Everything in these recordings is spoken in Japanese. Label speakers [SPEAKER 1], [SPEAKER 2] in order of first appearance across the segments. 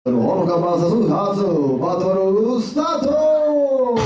[SPEAKER 1] ほのか VS ハーツバトルスタート。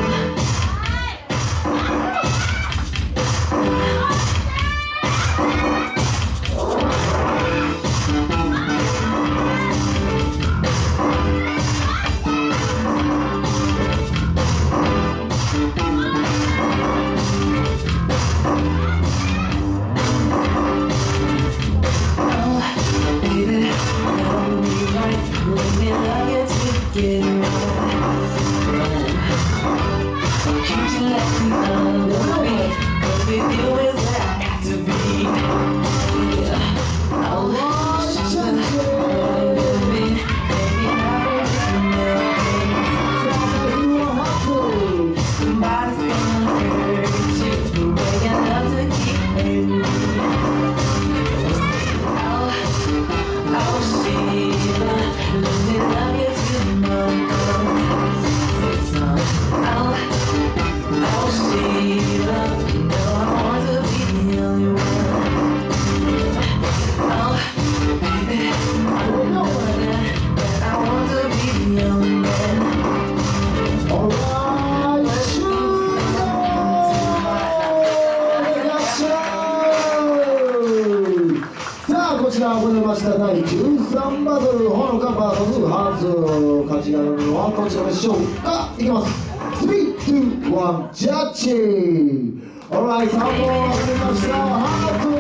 [SPEAKER 1] こちら行いました第13バトルほのか VS ハーツ、勝ち上がるのはこちらでしょうか。いきます。3、2、1、ジャッジ。オーライ、3本上がりましたハーツ。